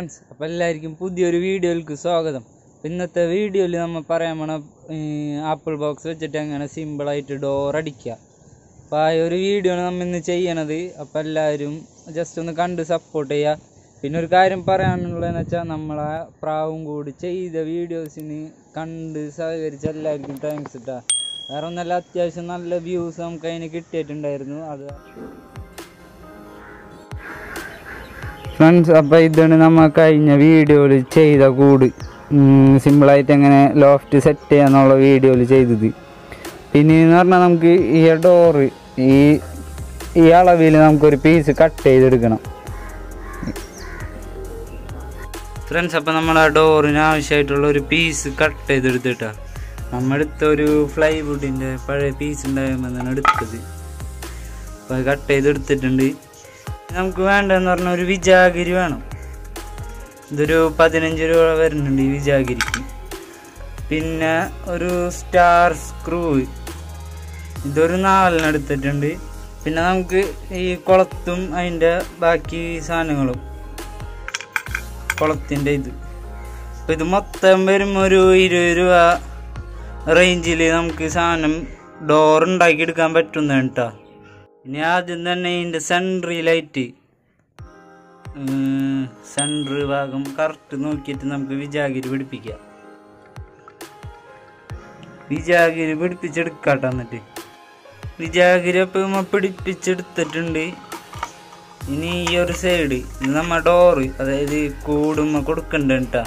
Friends, അപ്പോൾ എല്ലാവർക്കും പുതിയൊരു വീഡിയോയിലേക്ക് സ്വാഗതം. ഇന്നത്തെ വീഡിയോയിൽ നമ്മൾ പറയാൻ പോണ ആപ്പിൾ ബോക്സ് വെച്ചിട്ട് എങ്ങനെ സിമ്പിളായിട്ട് ഡോർ അടിക്കുക. അപ്പോൾ ആ ഒരു വീഡിയോ ആണ് നമ്മൾ ഇന്ന് ചെയ്യണത്. അപ്പോൾ എല്ലാവരും ജസ്റ്റ് ഒന്ന് കണ്ട് സപ്പോർട്ട് ചെയ്യുക. പിന്നെ ഒരു കാര്യം പറയാനുള്ളതെന്ന് വെച്ചാൽ നമ്മളെ പ്രാവും കൂടി ചെയ്ത വീഡിയോസിന് കണ്ട് സഹകരിച്ച എല്ലാവർക്കും താങ്ക്സ് ഇട്ടാ. വേറെ ഒന്നല്ല, അത്യാവശ്യം നല്ല വ്യൂസ് നമുക്ക് അതിന് കിട്ടിയിട്ടുണ്ടായിരുന്നു. അത് ഫ്രണ്ട്സ്, അപ്പോൾ ഇതാണ് നമ്മൾ കഴിഞ്ഞ വീഡിയോയിൽ ചെയ്ത കൂട്. സിമ്പിളായിട്ട് എങ്ങനെ ലോഫ്റ്റ് സെറ്റ് ചെയ്യാന്നുള്ള വീഡിയോയിൽ ചെയ്തത്. പിന്നെ എന്ന് പറഞ്ഞാൽ നമുക്ക് ഈ ഡോറ് ഈ അളവിൽ നമുക്കൊരു പീസ് കട്ട് ചെയ്തെടുക്കണം ഫ്രണ്ട്സ്. അപ്പോൾ നമ്മൾ ആ ഡോറിന് ആവശ്യമായിട്ടുള്ള ഒരു പീസ് കട്ട് ചെയ്തെടുത്തിട്ടാണ് നമ്മളെടുത്ത ഒരു ഫ്ലൈവുഡിൻ്റെ പഴയ പീസ് ഉണ്ടാകുമ്പോൾ എടുത്തത്. അപ്പോൾ അത് കട്ട് ചെയ്തെടുത്തിട്ടുണ്ട്. നമുക്ക് വേണ്ടതെന്ന് പറഞ്ഞാൽ ഒരു വിജാഗിരി വേണം. ഇതൊരു 15 രൂപ വരുന്നുണ്ട് ഈ വിജാഗിരിക്ക്. പിന്നെ ഒരു സ്റ്റാർ സ്ക്രൂ, ഇതൊരു 4 എടുത്തിട്ടുണ്ട്. പിന്നെ നമുക്ക് ഈ കുളത്തും അതിൻ്റെ ബാക്കി സാധനങ്ങളും കുളത്തിൻ്റെ അപ്പോൾ ഇത് മൊത്തം വരും ഒരു 20 രൂപ റേഞ്ചിൽ നമുക്ക് സാധനം ഡോർ ഉണ്ടാക്കിയെടുക്കാൻ പറ്റുന്നതാണ് കേട്ടോ. ഇനി ആദ്യം തന്നെ ഇതിൻ്റെ സെൻട്രിലായിട്ട് സെൻറ്റർ ഭാഗം കറക്റ്റ് നോക്കിയിട്ട് നമുക്ക് വിജാഗിരി പിടിപ്പിക്കാം. വിജാഗിരി പിടിപ്പിച്ചെടുക്കാട്ടോ. എന്നിട്ട് വിജാഗിരി അപ്പം പിടിപ്പിച്ചെടുത്തിട്ടുണ്ട്. ഇനി ഈ ഒരു സൈഡ് ഇത് നമ്മ ഡോറ്, അതായത് കൂടുമ്മ കൊടുക്കണ്ട കേട്ടോ.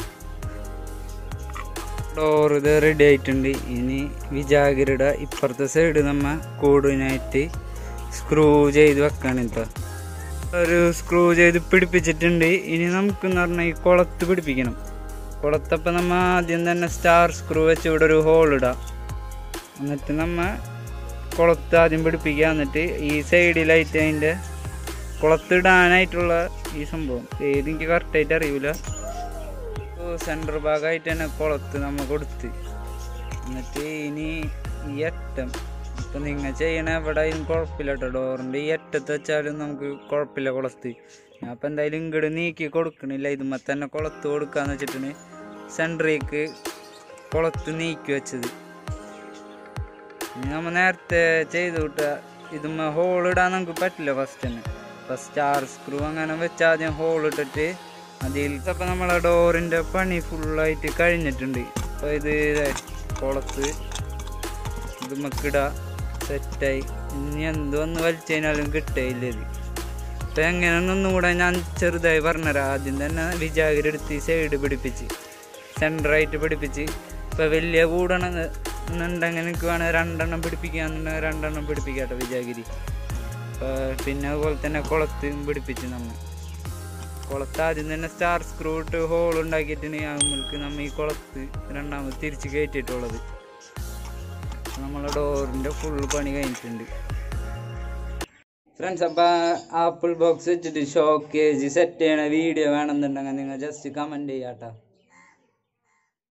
ഡോറ് ഇത് റെഡി ആയിട്ടുണ്ട്. ഇനി വിജാഗിരിയുടെ ഇപ്പുറത്തെ സൈഡ് നമ്മ കൂടിനായിട്ട് സ്ക്രൂ ചെയ്ത് വെക്കണം കേട്ടോ. ഒരു സ്ക്രൂ ചെയ്ത് പിടിപ്പിച്ചിട്ടുണ്ട്. ഇനി നമുക്കെന്ന് പറഞ്ഞാൽ ഈ കുളത്ത് പിടിപ്പിക്കണം. കുളത്തപ്പം നമ്മൾ ആദ്യം തന്നെ സ്റ്റാർ സ്ക്രൂ വെച്ച് ഇവിടെ ഒരു ഹോൾ ഇടാം. എന്നിട്ട് നമ്മൾ കുളത്ത് ആദ്യം പിടിപ്പിക്കുക. എന്നിട്ട് ഈ സൈഡിലായിട്ട് അതിൻ്റെ കുളത്തിടാനായിട്ടുള്ള ഈ സംഭവം ഏതെനിക്ക് കറക്റ്റായിട്ട് അറിയില്ല. സെൻറ്റർ ഭാഗമായിട്ട് തന്നെ കുളത്ത് നമ്മൾ കൊടുത്ത്, എന്നിട്ട് ഇനി ഈ അറ്റം ഇപ്പം നിങ്ങൾ ചെയ്യണ എവിടെയും കുഴപ്പമില്ല കേട്ടോ. ഡോറിൻ്റെ ഈ അറ്റത്ത് വെച്ചാലും നമുക്ക് കുഴപ്പമില്ല കുളത്ത്. ഞാൻ അപ്പം എന്തായാലും ഇങ്ങോട്ട് നീക്കി കൊടുക്കണില്ല, ഇതുമ്മ തന്നെ കുളത്ത് കൊടുക്കാന്ന് വെച്ചിട്ടാണ് സെൻട്രേക്ക് കുളത്ത് നീക്കി വെച്ചത്. ഇനി നമ്മൾ നേരത്തെ ചെയ്ത് വിട്ടാൽ ഇതുമ്മ ഹോൾ ഇടാൻ നമുക്ക് പറ്റില്ല ഫസ്റ്റ് തന്നെ. അപ്പം സ്റ്റാർ സ്ക്രൂ അങ്ങനെ വെച്ച് ആദ്യം ഹോൾ ഇട്ടിട്ട് അതിൽ അപ്പം നമ്മളെ ഡോറിൻ്റെ പണി ഫുള്ളായിട്ട് കഴിഞ്ഞിട്ടുണ്ട്. അപ്പോൾ ഇത് കുളത്ത് ഇതുമ്മക്കിടാ സെറ്റായി. ഇനി എന്തൊന്ന് വലിച്ചു കഴിഞ്ഞാലും കിട്ടയില്ല ഇത്. അപ്പം എങ്ങനെയൊന്നും കൂടെ ഞാൻ ചെറുതായി പറഞ്ഞുതരാം. ആദ്യം തന്നെ വിജാഗിരി എടുത്ത് സൈഡ് പിടിപ്പിച്ച് സെൻറ്ററായിട്ട് പിടിപ്പിച്ച്. ഇപ്പം വലിയ കൂടണമെന്നുണ്ടെങ്കിൽ എനിക്ക് വേണമെങ്കിൽ 2 എണ്ണം പിടിപ്പിക്കുകയെന്നുണ്ടെങ്കിൽ 2 എണ്ണം പിടിപ്പിക്കാട്ടോ വിജാഗിരി. പിന്നെ അതുപോലെ തന്നെ കുളത്തും പിടിപ്പിച്ച് നമ്മൾ കുളത്ത് ആദ്യം തന്നെ സ്റ്റാർ സ്ക്രൂ ഇട്ട് ഹോൾ ഉണ്ടാക്കിയിട്ടാണ് നമ്മൾക്ക് നമ്മൾ ഈ കുളത്ത് രണ്ടാമത് തിരിച്ച് കയറ്റിയിട്ടുള്ളത്. നമ്മളെ ഡോറിൻ്റെ ഫുൾ പണി കഴിഞ്ഞിട്ടുണ്ട് ഫ്രണ്ട്സ്. അപ്പോൾ ആപ്പിൾ ബോക്സ് വെച്ചിട്ട് ഷോക്കേജ് സെറ്റ് ചെയ്യണ വീഡിയോ വേണമെന്നുണ്ടെങ്കിൽ നിങ്ങൾ ജസ്റ്റ് കമൻറ്റ് ചെയ്യാട്ടോ.